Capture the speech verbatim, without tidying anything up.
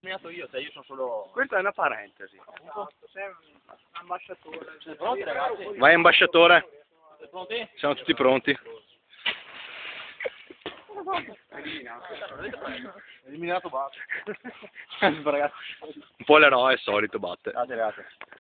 Eliminato io, te, io sono solo... Questa è una parentesi. Sei un ambasciatore. Siete pronti, ragazzi? Vai ambasciatore. Siete pronti? Siamo tutti pronti. Eliminato basta. Un po' l'eroe solito batte. Grazie, ragazzi.